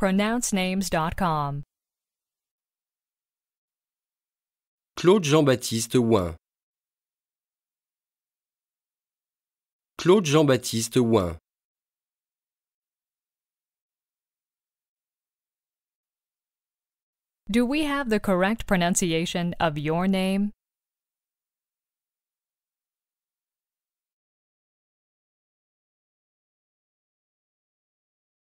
easytopronouncenames.com. Claude-Jean-Baptiste Hoin. Claude-Jean-Baptiste Hoin. Do we have the correct pronunciation of your name?